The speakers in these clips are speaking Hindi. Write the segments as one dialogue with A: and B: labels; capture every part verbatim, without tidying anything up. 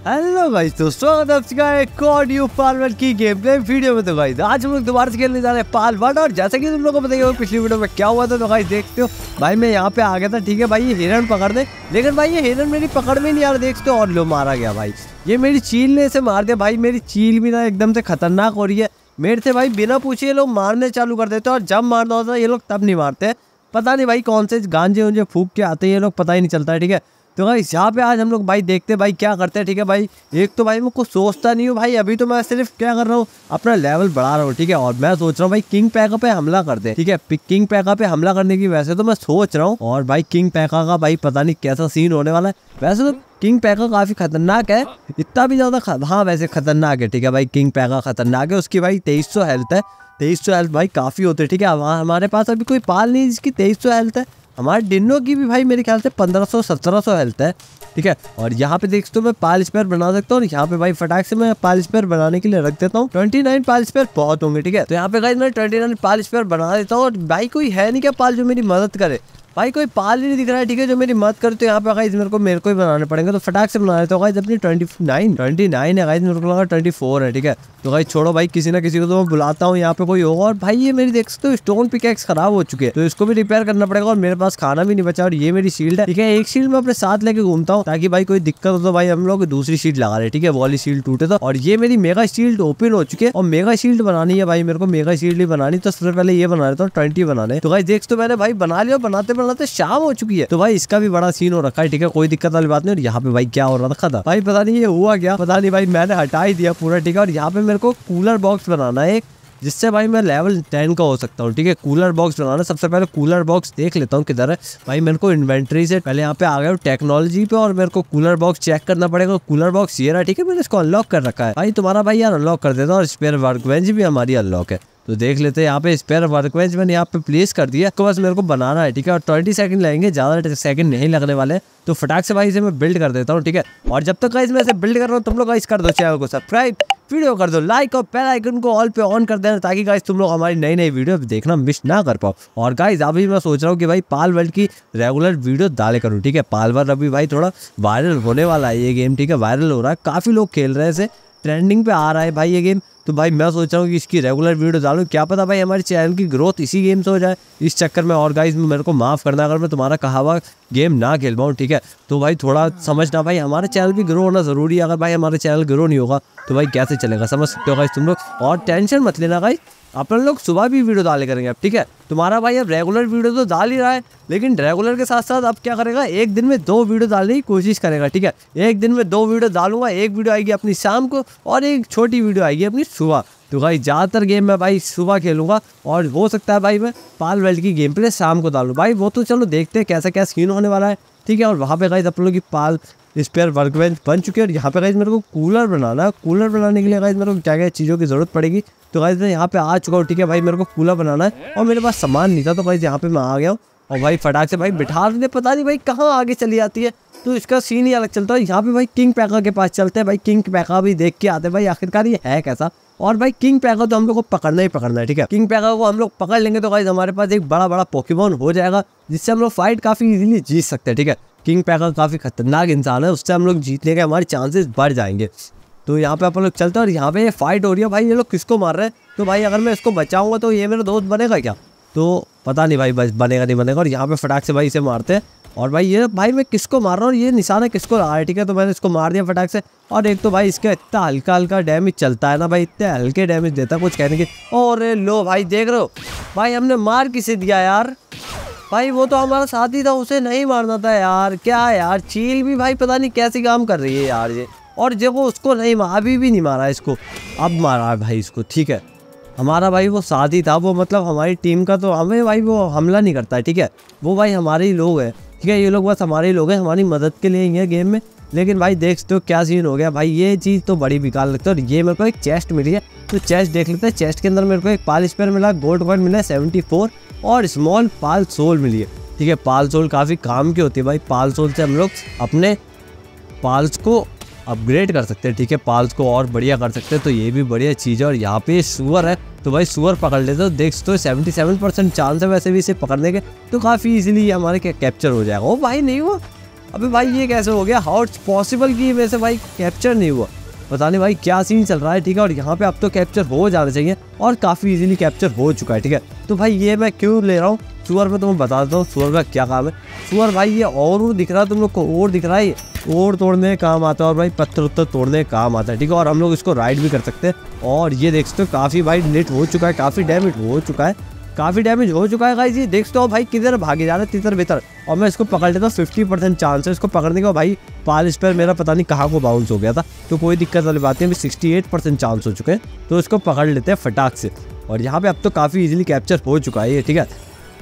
A: हेलो गाइस, तो स्वागत है आपका एक और न्यू पाल वर्ल्ड की गेम प्ले वीडियो में। तो गाइस आज हम लोग दोबारा से खेलने जा रहे हैं पाल वर्ल्ड। और जैसे कि तुम लोगों को बताइए पिछली वीडियो में क्या हुआ था, तो गाइस देखते हो भाई मैं यहाँ पे आ गया था, ठीक है भाई ये हिरन पकड़ दे, लेकिन भाई ये हिरन मेरी पकड़ में नहीं आ रहा, देखते हो और लो मारा गया भाई। ये मेरी चील ने इसे मार दिया भाई। मेरी चील भी ना एकदम से खतरनाक हो रही है मेरे से भाई, बिना पूछे ये लोग मारने चालू कर देते हैं, और जब मारना होता है ये लोग तब नहीं मारते। पता नहीं भाई कौन से गांजे उंजे फूक के आते हैं ये लोग, पता ही नहीं चलता है। ठीक है तो भाई यहाँ पे आज हम लोग भाई देखते हैं भाई क्या करते हैं। ठीक है भाई, एक तो भाई मैं कुछ सोचता नहीं हूँ भाई, अभी तो मैं सिर्फ क्या कर रहा हूँ अपना लेवल बढ़ा रहा हूँ। ठीक है, और मैं सोच रहा हूँ भाई किंग पैका पे हमला कर दे। ठीक है, किंग पैका पे हमला करने की वैसे तो मैं सोच रहा हूँ, और भाई किंग पैका का भाई पता नहीं कैसा सीन होने वाला है। वैसे तो किंग पैका काफी खतरनाक है, इतना भी ज्यादा ख... हाँ वैसे खतरनाक है। ठीक है भाई किंग पैका खतरनाक है, उसकी भाई तेईस सौ हेल्थ है। तेईस सौ हेल्थ भाई काफी होते है। ठीक है, वहाँ हमारे पास अभी कोई पाल नहीं जिसकी तेईस सौ हेल्थ है। हमारे डिन्नो की भी भाई मेरे ख्याल से पंद्रह सौ सत्रह सौ हेल्थ है। ठीक है, और यहाँ पे देख तो मैं पाल स्पेयर बना सकता हूँ, और यहाँ पे भाई फटाक से मैं पाल स्पेयर बनाने के लिए रख देता हूँ। उनतीस पाल स्पेयर बहुत होंगे। ठीक है, तो यहाँ पे गाइस मैं उनतीस पाल स्पेयर बना देता हूँ, और भाई कोई है नहीं क्या पाल जो मेरी मदद करे। भाई कोई पाल ही नहीं दिख रहा है। ठीक है, जो मेरी मदद करे, तो यहाँ पे गाइस मेरे को मेरे को ही बनाने पड़ेंगे, तो फटाक से बना देता हूँ गाइस। अपनी ट्वेंटी नाइन ट्वेंटी नाइन है गाइस, मेरे को लगा ट्वेंटी फोर है। ठीक है, तो गाइस छोड़ो भाई, किसी ना किसी को तो मैं बुलाता हूँ यहाँ पे कोई होगा। और भाई ये मेरी देख सकते हो स्टोन पिकैक्स खराब हो चुके हैं, तो इसको भी रिपेयर करना पड़ेगा, और मेरे पास खाना भी नहीं बचा। और ये मेरी शील्ड है। ठीक है, एक शील्ड मैं अपने साथ लेके घूमता हूँ, ताकि भाई कोई दिक्कत हो तो भाई हम लोग दूसरी शील्ड लगा रहे। ठीक है, वाली शील्ड टूटे तो। और ये मेरी मेगा शील्ड ओपन हो चुकी है, और मेगा शील्ड बनानी है भाई मेरे को, मेगा शील्ड ही बनानी। तो सबसे पहले ये बना लेता हूँ, ट्वेंटी बनाने। तो गाइस देख तो मैंने भाई बना लिया, बनाते बनाते शाम हो चुकी है, तो भाई इसका भी बड़ा सीन हो रखा है। ठीक है, कोई दिक्कत वाली बात नहीं। और यहाँ पे भाई क्या हो रखा था भाई पता नहीं, ये हुआ क्या पता नहीं भाई, मैंने हटा ही दिया पूरा। ठीक है, और यहाँ पे मेरे को कूलर बॉक्स बनाना है एक, जिससे भाई मैं लेवल टेन का हो सकता हूँ। ठीक है, कूलर बॉक्स बनाना। सबसे पहले कूलर बॉक्स देख लेता हूँ किधर है भाई। मेरे को इन्वेंट्री से पहले यहाँ पे आ गया हूँ टेक्नोलॉजी पे, और मेरे को कूलर बॉक्स चेक करना पड़ेगा। कूलर बॉक्स ये रहा। ठीक है, मैंने इसको अनलॉक कर रखा है भाई। तुम्हारा भाई यार अनलॉक कर देता, और स्पेयर वर्कबेंच भी हमारी अनलॉक है। तो देख लेते हैं, यहाँ पे स्पेयर वर्कबेंच मैंने यहाँ पे प्लेस कर दिया, तो बस मेरे को बनाना है। ठीक है, और ट्वेंटी सेकंड लगेंगे, ज्यादा सेकंड नहीं लगने वाले, तो फटाक से भाई इसे मैं बिल्ड कर देता हूँ। ठीक है, और जब तक गाइस मैं इसे बिल्ड कर रहा हूँ, तुम लोग गाइस कर दो चैनल को सब्सक्राइब, वीडियो कर दो लाइक, और बेल आइकन को ऑल पे ऑन कर देना, ताकि गाइस तुम लोग हमारी नई नई वीडियो देखना मिस ना कर पाओ। और गाइस अभी मैं सोच रहा हूँ कि भाई पाल वर्ल्ड की रेगुलर वीडियो डाले करूँ। ठीक है, पाल वर्ल्ड अभी भाई थोड़ा वायरल होने वाला है ये गेम। ठीक है, वायरल हो रहा है, काफी लोग खेल रहे हैं इसे, ट्रेंडिंग पे आ रहा है भाई ये गेम। तो भाई मैं सोच रहा हूँ कि इसकी रेगुलर वीडियो डालूं, क्या पता भाई हमारे चैनल की ग्रोथ इसी गेम से हो जाए इस चक्कर में। और गाइस मेरे को माफ़ करना अगर मैं तुम्हारा कहा हुआ गेम ना खेल पाऊँ। ठीक है, तो भाई थोड़ा समझना भाई, हमारे चैनल भी ग्रो होना ज़रूरी है। अगर भाई हमारे चैनल ग्रो नहीं होगा तो भाई कैसे चलेगा, समझ सकते हो गाइस तुम लोग। और टेंशन मत लेना गाइस, अपन लोग सुबह भी वीडियो डाले करेंगे अब। ठीक है, तुम्हारा भाई अब रेगुलर वीडियो तो डाल ही रहा है, लेकिन रेगुलर के साथ साथ अब क्या करेगा, एक दिन में दो वीडियो डालने की कोशिश करेगा। ठीक है, एक दिन में दो वीडियो डालूंगा, एक वीडियो आएगी अपनी शाम को, और एक छोटी वीडियो आएगी अपनी सुबह। तो भाई ज़्यादातर गेम मैं भाई सुबह खेलूंगा, और हो सकता है भाई मैं पाल वर्ल्ड की गेम प्ले शाम को डालूँ भाई। वो तो चलो देखते हैं कैसा क्या सीन होने वाला है। ठीक है, और वहाँ पे गाइस आप लोगों की पाल स्पेयर वर्कबेंच बन चुके हैं। और यहाँ पे गाइस मेरे को कूलर बनाना है। कूलर बनाने के लिए गाइस मेरे को क्या क्या चीज़ों की ज़रूरत पड़ेगी, तो गाइस मैं यहाँ पे आ चुका हूँ। ठीक है भाई, मेरे को कूलर बनाना है, और मेरे पास सामान नहीं था, तो गाइस यहाँ पे मैं आ गया हूँ। और भाई फटाक से भाई बिठा देते, पता नहीं भाई कहाँ आगे चली जाती है, तो इसका सीन ही अलग चलता है। यहाँ पे भाई किंग पैका के पास चलते हैं भाई, किंग पैका भी देख के आते हैं भाई आखिरकार ये है कैसा। और भाई किंग पैका तो हम लोग को पकड़ना ही पकड़ना है। ठीक है, किंग पैका को हम लोग पकड़ लेंगे तो गाइस हमारे पास एक बड़ा बड़ा पोकेमॉन हो जाएगा, जिससे हम लोग फाइट काफी इजीली जीत सकते हैं। ठीक है, किंग पैका काफी खतरनाक इंसान है, उससे हम लोग जीतने के हमारे चांसेस बढ़ जाएंगे। तो यहाँ पे अपन लोग चलते हैं, और यहाँ पे ये फाइट हो रही है भाई, ये लोग किसको मार रहे हैं। तो भाई अगर मैं इसको बचाऊंगा तो ये मेरा दोस्त बनेगा क्या, तो पता नहीं भाई बस बनेगा नहीं बनेगा। और यहाँ पे फटाक से भाई इसे मारते हैं, और भाई ये भाई मैं किसको मार रहा हूँ, ये निशाना किसको रहा है। ठीक है, तो मैंने इसको मार दिया फटाक से। और एक तो भाई इसका इतना हल्का हल्का डैमेज चलता है ना भाई, इतने हल्के डैमेज देता कुछ कहने की। और लो भाई देख रहे हो भाई हमने मार किसे दिया यार, भाई वो तो हमारा साथी था, उसे नहीं मारना था यार। क्या यार, चील भी भाई पता नहीं कैसी काम कर रही है यार ये। और देखो उसको नहीं मारा, अभी भी नहीं मारा इसको, अब मारा भाई इसको। ठीक है, हमारा भाई वो साथी था, वो मतलब हमारी टीम का, तो हमें भाई वो हमला नहीं करता है। ठीक है, वो भाई हमारे ही लोग हैं। ठीक है, ये लोग बस हमारे ही लोग हैं, हमारी मदद के लिए ही है गेम में। लेकिन भाई देख सकते हो क्या सीन हो गया भाई, ये चीज़ तो बड़ी बेकार लगती है। और ये मेरे को एक चेस्ट मिली है, तो चेस्ट देख लेते हैं। चेस्ट के अंदर मेरे को एक पाल स्पेयर मिला, गोल्ड कॉइन मिला सेवेंटी फोर, और स्मॉल पाल सोल मिली है। ठीक है, पाल सोल काफ़ी काम की होती है भाई, पाल सोल से हम लोग अपने पाल्स को अपग्रेड कर सकते हैं। ठीक है, पाल्स को और बढ़िया कर सकते हैं, तो ये भी बढ़िया चीज़ है। और यहाँ पे सुअर है, तो भाई सुअर पकड़ लेते हो, देख तो सेवेंटी सेवन परसेंट चांस है वैसे भी इसे पकड़ने के, तो काफ़ी इजीली हमारे कैप्चर हो जाएगा। ओ भाई नहीं हुआ, अबे भाई ये कैसे हो गया, हाउ इट्स पॉसिबल कि वैसे भाई कैप्चर नहीं हुआ, पता नहीं भाई क्या सीन चल रहा है। ठीक है, और यहाँ पे अब तो कैप्चर हो जाना चाहिए और काफ़ी इजीली कैप्चर हो चुका है। ठीक है, तो भाई ये मैं क्यों ले रहा हूँ सुअर पे, तुम्हें बता देता हूँ सुअर का क्या काम है। सुअर भाई ये और दिख रहा है तुम लोग को, और दिख रहा है, और तोड़ने का काम आता है और भाई पत्थर उत्तर तोड़ने का काम आता है। ठीक है, और हम लोग इसको राइड भी कर सकते हैं। और ये देख सकते हो काफ़ी भाई नेट हो चुका है, काफ़ी डैमेज हो चुका है, काफ़ी डैमेज हो चुका है गाइस। ये देख सकते हो भाई किधर भागे जा रहा है, तितर बितर। और मैं इसको पकड़ लेता हूँ, फिफ्टी परसेंट चांस है इसको पकड़ने का। भाई पाल स्पेयर मेरा पता नहीं कहाँ को बाउंस हो गया था, तो कोई दिक्कत वाली बात नहीं, अभी सिक्सटी एट परसेंट चांस हो चुके हैं, तो इसको पकड़ लेते हैं फटाक से। और यहाँ पे अब तो काफ़ी इजीली कैप्चर हो चुका है ये। ठीक है,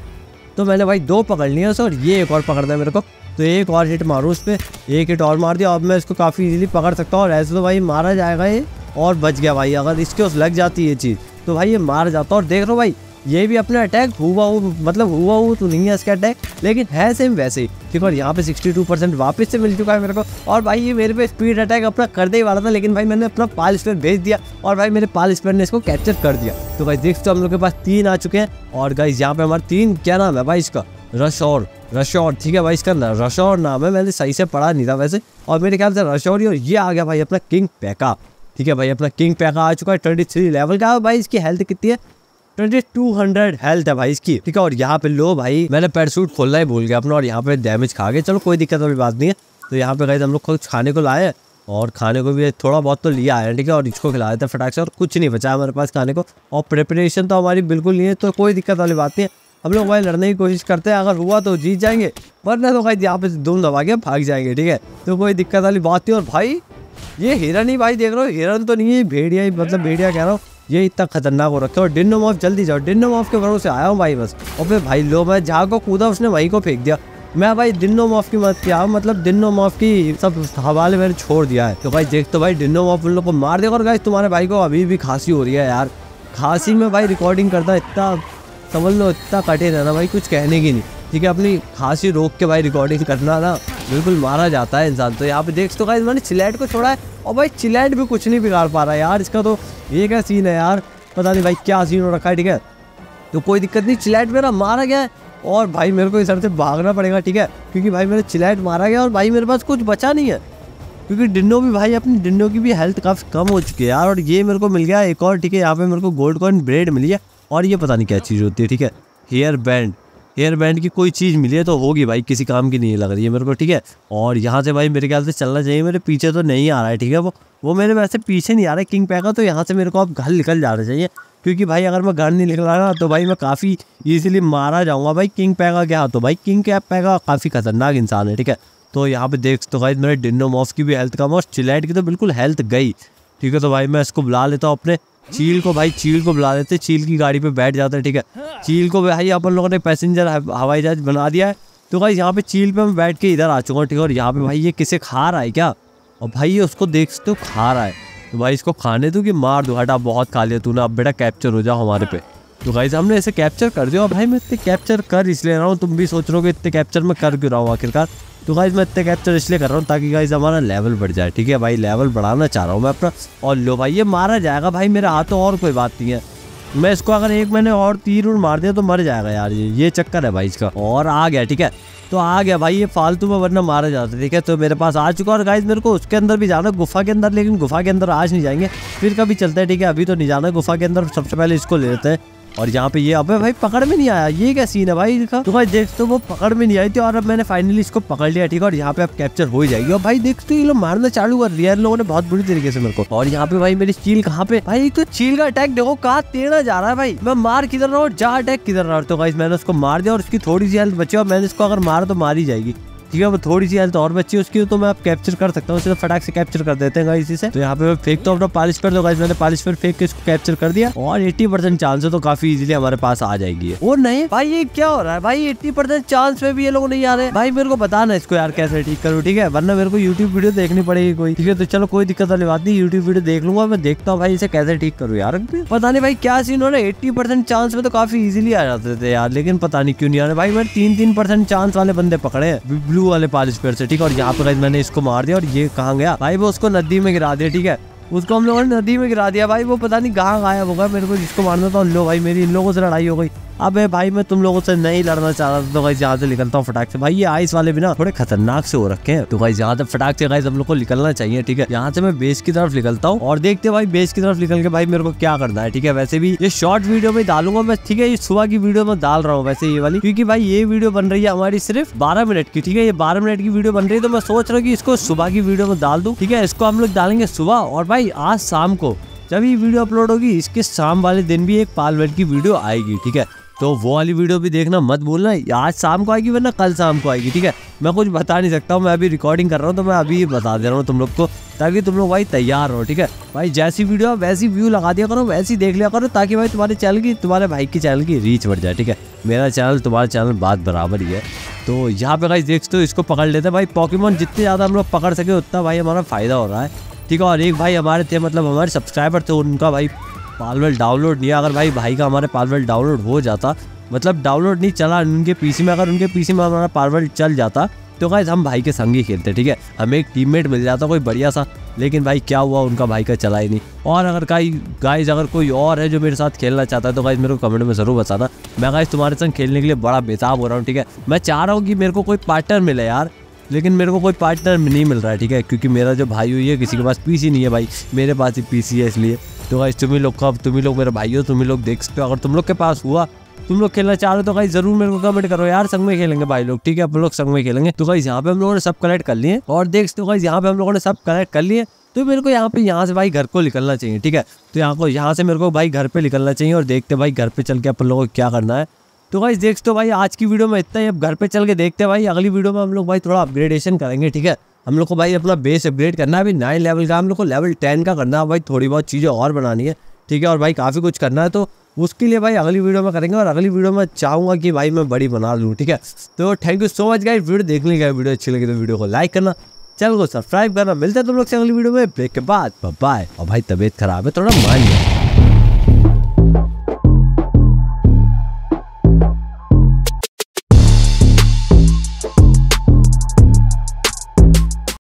A: तो मैंने भाई दो पकड़ लिया और ये एक और पकड़ना है मेरे को, तो एक और हिट मारूँ उस पर, एक हिट और मार दिया। अब मैं इसको काफ़ी इजीली पकड़ सकता हूँ और ऐसे तो भाई मारा जाएगा ये, और बच गया भाई। अगर इसके उस लग जाती ये चीज़ तो भाई ये मार जाता। और देख लो भाई ये भी अपना अटैक हुआ हो, मतलब हुआ हो तो नहीं है इसका अटैक, लेकिन है सेम वैसे ही। ठीक है, और यहाँ पे सिक्सटी टू परसेंट वापस से मिल चुका है मेरे को। और भाई ये मेरे पे स्पीड अटैक अपना करने ही वाला था, लेकिन भाई मैंने अपना पाल स्पेयर भेज दिया और भाई मेरे पाल स्पेयर ने इसको कैप्चर कर दिया। तो भाई देख सकते हो हम लोग के पास तीन आ चुके हैं। और गाइस यहाँ पे हमारे तीन, क्या नाम है भाई इसका, रशौर, रशौर। ठीक है भाई इसका रशौर नाम है, मैंने सही से पढ़ा नहीं था वैसे, और मेरे ख्याल से रशौर। और ये आ गया भाई अपना किंग पैका। ठीक है भाई अपना किंग पैका आ चुका है, ट्वेंटी थ्री लेवल का है भाई। इसकी हेल्थ कितनी है, ट्वेंटी टू हंड्रेड हेल्थ है भाई इसकी। ठीक है, और यहाँ पे लो भाई मैंने पैराशूट खोलना ही भूल गया अपना, और यहाँ पे डैमेज खा गए। चलो कोई दिक्कत वाली बात नहीं है। तो यहाँ पे गाइस हम लोग कुछ खाने को लाए और खाने को भी थोड़ा बहुत तो लिया है। ठीक है, और इसको खिलाया था फटाक से, और कुछ नहीं बचा हमारे पास खाने को, और प्रिपरेशन तो हमारी बिल्कुल नहीं है, तो कोई दिक्कत वाली बात नहीं है। हम लोग भाई लड़ने की कोशिश करते हैं, अगर हुआ तो जीत जाएंगे, वरना तो भाई यहाँ पे धूम दबा के भाग जाएंगे। ठीक है, तो कोई दिक्कत वाली बात नहीं। और भाई ये हिरन ही भाई देख रहे हो, हिरन तो नहीं है, भेड़िया ही, मतलब भेड़िया कह रहा हूँ, ये इतना खतरनाक हो रखा है। और डिनोमॉर्फ जल्दी जाओ, डिनोमॉर्फ के भरोसे आया हूँ भाई बस। और फिर भाई लो मैं जहाँ को कूदा उसने वहीं को फेंक दिया। मैं भाई डिनोमॉर्फ की मत किया, मतलब डिनोमॉर्फ की सब हवाले मैंने छोड़ दिया है। तो भाई देख तो भाई डिनोमॉर्फ उन लोग को मार देगा। और गाइस तुम्हारे भाई को अभी भी खांसी हो रही है यार, खांसी में भाई रिकॉर्डिंग करता इतना समझ लो, इतना कठिन है ना भाई, कुछ कहने की नहीं। ठीक है, अपनी खांसी रोक के भाई रिकॉर्डिंग करना ना, बिल्कुल मारा जाता है इंसान। तो यहाँ पे देख तो गाइस मैंने चिलैट को छोड़ा है, और भाई चिलैट भी कुछ नहीं बिगाड़ पा रहा है यार इसका। तो ये क्या सीन है यार, पता नहीं भाई क्या सीन हो रखा है। ठीक है, तो कोई दिक्कत नहीं, चिलैट मेरा मारा गया है, और भाई मेरे को इस तरह से भागना पड़ेगा। ठीक है, क्योंकि भाई मेरा चिलैट मारा गया और भाई मेरे पास कुछ बचा नहीं है, क्योंकि डिन्नो भी भाई, अपनी डिन्नो की भी हेल्थ काफ़ी कम हो चुकी है यार। और ये मेरे को मिल गया एक और। ठीक है, यहाँ पे मेरे को गोल्ड कॉइन ब्रेड मिली है, और ये पता नहीं क्या चीज़ होती है। ठीक है, हेयर बैंड, हेयर बैंड की कोई चीज़ मिली है, तो होगी भाई, किसी काम की नहीं लग रही है मेरे को। ठीक है, और यहाँ से भाई मेरे ख्याल से चलना चाहिए, मेरे पीछे तो नहीं आ रहा है। ठीक है, वो वो मेरे वैसे पीछे नहीं आ रहा है किंग पैका, तो यहाँ से मेरे को अब घर निकल जाना चाहिए, क्योंकि भाई अगर मैं घर नहीं निकला ना तो भाई मैं काफ़ी ईजिली मारा जाऊँगा भाई किंग पैका के हाथों। भाई किंग पैका काफ़ी खतरनाक इंसान है। ठीक है, तो यहाँ पे देख तो भाई मेरे डिनोमॉर्फ की भी हेल्थ कम, और चिलैट की तो बिल्कुल हेल्थ गई। ठीक है, तो भाई मैं इसको बुला लेता हूँ अपने चील को, भाई चील को बुला लेते, चील की गाड़ी पे बैठ जाते हैं। ठीक है, चील को भाई अपन लोगों ने पैसेंजर हवाई जहाज बना दिया है। तो भाई यहाँ पे चील पे मैं बैठ के इधर आ चुका हूँ। ठीक है, और यहाँ पे भाई ये किसे खा रहा है क्या, और भाई ये उसको देख सकते हो खा रहा है, तो भाई इसको खाने दो कि मार दो, हटा बहुत खा लिया तूने, अब बेटा कैप्चर हो जाओ हमारे पे। तो गाइस हमने ऐसे कैप्चर कर दिया, और भाई मैं इतने कैप्चर कर इसलिए रहा हूँ, तुम भी सोच रहे हो कि इतने कैप्चर मैं कर क्यों रहा हूँ आखिरकार। तो गाइस मैं इतने कैप्चर इसलिए कर रहा हूँ ताकि गाइस हमारा लेवल बढ़ जाए। ठीक है भाई, लेवल बढ़ाना चाह रहा हूँ मैं अपना। और लो भाई ये मारा जाएगा भाई मेरे हाथों, और कोई बात नहीं है, मैं इसको अगर एक मैंने और तीर उड़ मार दिया तो मर जाएगा यार, ये ये चक्कर है भाई इसका। और आ गया, ठीक है, तो आ गया भाई ये फालतू में, वरना मारा जाता। ठीक है, तो मेरे पास आ चुका। और गाइस मेरे को उसके अंदर भी जाना, गुफा के अंदर, लेकिन गुफा के अंदर आज नहीं जाएंगे, फिर कभी चलते हैं। ठीक है, अभी तो नहीं जाना गुफा के अंदर, सबसे पहले इसको ले लेते हैं। और यहाँ पे ये अबे भाई पकड़ में नहीं आया, ये क्या सीन है भाई इसका। तो भाई देख तो वो पकड़ में नहीं आई थी, और अब मैंने फाइनली इसको पकड़ लिया। ठीक है, और यहाँ पे अब कैप्चर हो ही जाएगी। और भाई देख तो ये लोग मारना चालू कर दिया इन लोगों ने बहुत बुरी तरीके से मेरे को। और यहाँ पे भाई मेरी चील कहाँ पे, भाई तो चील का अटैक देखो कहाँ टेढ़ा जा रहा है भाई, मैं मार किधर रहा हूँ, जा अटैक किधर रहा हूँ। तो गाइस मैंने उसको मार दिया, और उसकी थोड़ी सी हेल्थ बची, और मैंने इसको अगर मारा तो मार ही जाएगी। ठीक है, वो थोड़ी सी हेल्थ और बच्ची उसकी, तो मैं अब कैप्चर कर सकता हूँ, इसे फटाक से कैप्चर कर देते हैं गाइस इसी से। तो यहाँ पे मैं फेंक तो अपना पालिश पर, तो गाइस मैंने पालिश पर फेंक के इसको कैप्चर कर दिया, और अस्सी परसेंट चांस है तो काफी इजीली हमारे पास आ जाएगी। और नहीं भाई ये क्या हो रहा है भाई, अस्सी परसेंट चांस में भी ये लोग नहीं आ रहे भाई, मेरे को बताना इसको यार कैसे ठीक करूँ। ठीक है, वरना मेरे को यूट्यूब वीडियो देखनी पड़ेगी कोई। ठीक है, तो चलो कोई दिक्कत वाली बात नहीं, यूट्यूब वीडियो देख लूंगा, मैं देखता हूँ भाई इसे कैसे ठीक करूँ यार। पता नहीं भाई क्या सीन हो रहा है, एट्टी परसेंट चांस में तो काफी इजीली आ जाते थे यार, लेकिन पता नहीं क्यों नहीं आ रहे भाई। मैंने तीन तीन परसेंट चांस वाले बंदे पकड़े हैं ब्लू वाले पालिश पर से। ठीक है, और यहाँ पे मैंने इसको मार दिया, और ये कहाँ गया भाई, वो उसको नदी में गिरा दिया। ठीक है, उसको हम लोगों ने नदी में गिरा दिया भाई, वो पता नहीं कहाँ गायब होगा, मेरे को जिसको मारना था। लो भाई मेरी इन लोगों से लड़ाई हो गई, अबे भाई मैं तुम लोगों से नहीं लड़ना चाह रहा था, तो गाइस यहाँ से निकलता हूँ फटाक से। भाई ये आइस वाले भी ना थोड़े खतरनाक से हो रखे हैं, तो गाइस यहाँ से फटाक से गाइस हम लोग को निकलना चाहिए। ठीक है, यहाँ से मैं बेस की तरफ निकलता हूँ और देखते भाई बेस की तरफ निकल के भाई मेरे को क्या करना है। ठीक है, वैसे भी ये शॉर्ट वीडियो में डालूंगा मैं। ठीक है, ये सुबह की वीडियो में डाल रहा हूँ वैसे ये वाली, क्योंकि भाई ये वीडियो बन रही है हमारी सिर्फ बारह मिनट की। ठीक है, ये बारह मिनट की वीडियो बन रही है, तो मैं सोच रहा हूँ कि इसको सुबह की वीडियो में डाल दूं। ठीक है, इसको हम लोग डालेंगे सुबह, और भाई आज शाम को जब ये वीडियो अपलोड होगी इसके शाम वाले दिन भी एक पाल वर्ल्ड की वीडियो आएगी। ठीक है, तो वो वाली वीडियो भी देखना मत भूलना, आज शाम को आएगी वरना कल शाम को आएगी। ठीक है, मैं कुछ बता नहीं सकता हूँ, मैं अभी रिकॉर्डिंग कर रहा हूँ, तो मैं अभी बता दे रहा हूँ तुम लोग को, ताकि तुम लोग भाई तैयार हो। ठीक है भाई, जैसी वीडियो वैसी व्यू लगा दिया करो, वैसी देख लिया करो, ताकि भाई तुम्हारे चैनल की तुम्हारे भाई के चैनल की रीच बढ़ जाए। ठीक है, मेरा चैनल तुम्हारा चैनल बात बराबर ही है। तो यहाँ पे भाई देख तो इसको पकड़ लेते हैं भाई। पॉकीमोन जितने ज़्यादा हम लोग पकड़ सके उतना भाई हमारा फ़ायदा हो रहा है। ठीक है, और एक भाई हमारे थे, मतलब हमारे सब्सक्राइबर थे, उनका भाई पालवर्ल्ड डाउनलोड नहीं है। अगर भाई भाई का हमारे पालवर्ल्ड डाउनलोड हो जाता, मतलब डाउनलोड नहीं चला उनके पीसी में, अगर उनके पीसी में हमारा पालवर्ल्ड चल जाता तो गाइस हम भाई के संग ही खेलते। ठीक है, हमें एक टीममेट मिल जाता कोई बढ़िया सा, लेकिन भाई क्या हुआ, उनका भाई का चला ही नहीं। और अगर गाइस अगर कोई और है जो मेरे साथ खेलना चाहता है तो गाइस मेरे को कमेंट में ज़रूर बताना। मैं गाइस तुम्हारे संग खेलने के लिए बड़ा बेताब हो रहा हूँ। ठीक है, मैं चाह रहा हूँ कि मेरे को कोई पार्टनर मिले यार, लेकिन मेरे को कोई पार्टनर नहीं मिल रहा है। ठीक है, क्योंकि मेरा जो भाई हुई है किसी के पास पीसी नहीं है भाई, मेरे पास ही पीसी है, इसलिए तो गाइस तुम ही लोग का तुम ही लोग मेरे भाई हो, तुम ही लोग देख सकते हो। अगर तुम लोग के पास हुआ, तुम लोग खेलना चाह रहे हो तो गाइस जरूर मेरे को कमेंट करो यार, संग में खेलेंगे भाई लोग। ठीक है, अपन लोग संग में खेलेंगे। तो गाइस यहाँ पे हम लोगों ने सब कलेक्ट कर लिए, और देख सकते हो गाइस यहाँ पे हम लोगों ने सब कलेक्ट कर लिए। तो मेरे को यहाँ पे यहाँ से भाई घर को निकलना चाहिए। ठीक है, तो यहाँ को यहाँ से मेरे को भाई घर पे निकलना चाहिए, और देखते भाई घर पे चल के अपन लोगों को क्या करना है। तो गाइस देख सकते हो भाई आज की वीडियो में इतना ही। अब घर पे चल के देखते हैं भाई, अगली वीडियो में हम लोग भाई थोड़ा अपग्रेडेशन करेंगे। ठीक है, हम लोग को भाई अपना बेस अपग्रेड करना है। अभी नाइन लेवल का हम लोग को लेवल टेन का करना है भाई, थोड़ी बहुत चीज़ें और बनानी है। ठीक है, और भाई काफ़ी कुछ करना है, तो उसके लिए भाई अगली वीडियो में करेंगे। और अगली वीडियो में चाहूँगा कि भाई मैं बड़ी बना लूँ। ठीक है, तो thank you so much guys, video देखने के। वीडियो अच्छी लगी तो वीडियो को लाइक करना, चैनल को सब्सक्राइब करना। मिलते हैं तुम लोग से अगली वीडियो में ब्रेक के बाद। बाय। और भाई तबीयत खराब है, थोड़ा मान जाए।